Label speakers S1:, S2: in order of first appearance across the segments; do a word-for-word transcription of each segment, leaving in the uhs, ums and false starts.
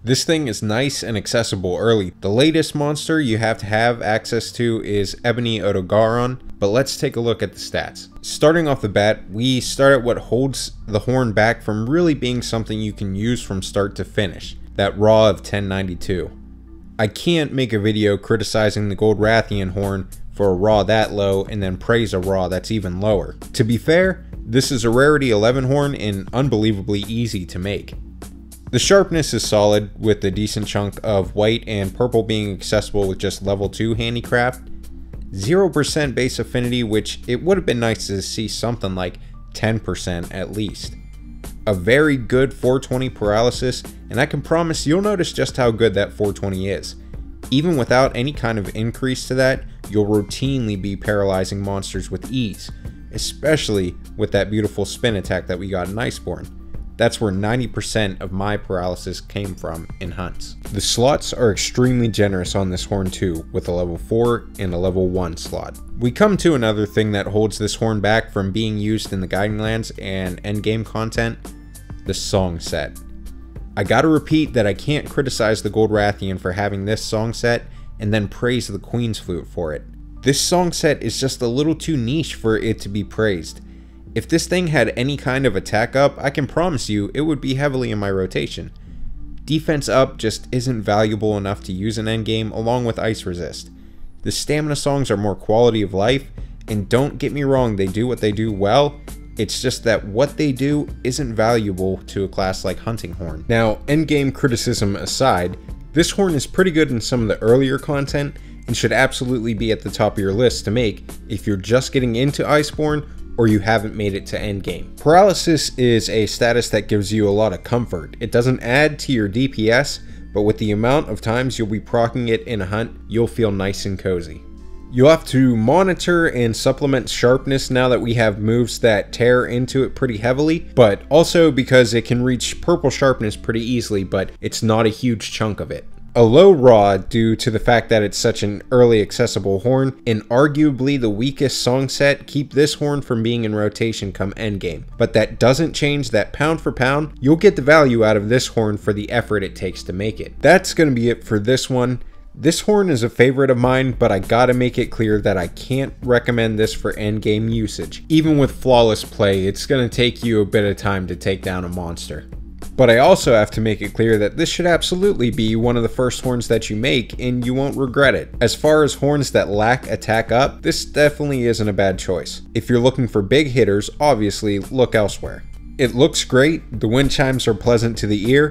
S1: This thing is nice and accessible early. The latest monster you have to have access to is Mhw Iceborne, but let's take a look at the stats. Starting off the bat, we start at what holds the horn back from really being something you can use from start to finish, that raw of ten ninety-two. I can't make a video criticizing the Gold Rathian horn for a raw that low and then praise a raw that's even lower. To be fair, this is a rarity eleven horn and unbelievably easy to make. The sharpness is solid, with a decent chunk of white and purple being accessible with just level two handicraft. zero percent base affinity, which it would have been nice to see something like ten percent at least. A very good four twenty paralysis, and I can promise you'll notice just how good that four twenty is. Even without any kind of increase to that, you'll routinely be paralyzing monsters with ease, especially with that beautiful spin attack that we got in Iceborne. That's where ninety percent of my paralysis came from in hunts. The slots are extremely generous on this horn too, with a level four and a level one slot. We come to another thing that holds this horn back from being used in the Guiding Lands and endgame content: the song set. I gotta repeat that I can't criticize the Gold Rathian for having this song set and then praise the Queen's Flute for it. This song set is just a little too niche for it to be praised. If this thing had any kind of attack up, I can promise you it would be heavily in my rotation. Defense up just isn't valuable enough to use in endgame along with ice resist. The stamina songs are more quality of life, and don't get me wrong, they do what they do well. It's just that what they do isn't valuable to a class like Hunting Horn. Now, endgame criticism aside, this horn is pretty good in some of the earlier content and should absolutely be at the top of your list to make if you're just getting into Iceborne or you haven't made it to endgame. Paralysis is a status that gives you a lot of comfort. It doesn't add to your D P S, but with the amount of times you'll be proccing it in a hunt, you'll feel nice and cozy. You'll have to monitor and supplement sharpness now that we have moves that tear into it pretty heavily, but also because it can reach purple sharpness pretty easily, but it's not a huge chunk of it. A low raw due to the fact that it's such an early accessible horn, and arguably the weakest song set keep this horn from being in rotation come endgame. But that doesn't change that pound for pound, you'll get the value out of this horn for the effort it takes to make it. That's gonna be it for this one. This horn is a favorite of mine, but I gotta make it clear that I can't recommend this for endgame usage. Even with flawless play, it's gonna take you a bit of time to take down a monster. But I also have to make it clear that this should absolutely be one of the first horns that you make and you won't regret it. As far as horns that lack attack up, this definitely isn't a bad choice. If you're looking for big hitters, obviously look elsewhere. It looks great, the wind chimes are pleasant to the ear,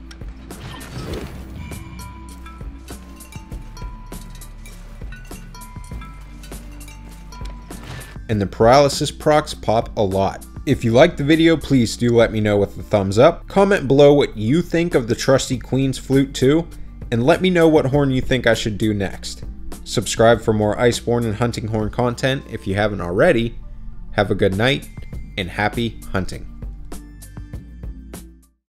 S1: and the paralysis procs pop a lot. If you liked the video, please do let me know with a thumbs up. Comment below what you think of the trusty Queen's Flute too, and let me know what horn you think I should do next. Subscribe for more Iceborne and Hunting Horn content if you haven't already. Have a good night, and happy hunting.